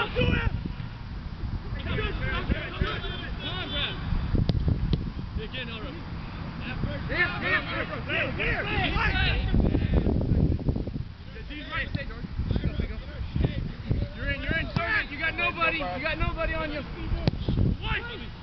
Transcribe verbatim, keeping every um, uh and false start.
You're in, you're in, Sergeant. You got nobody, you got nobody on you.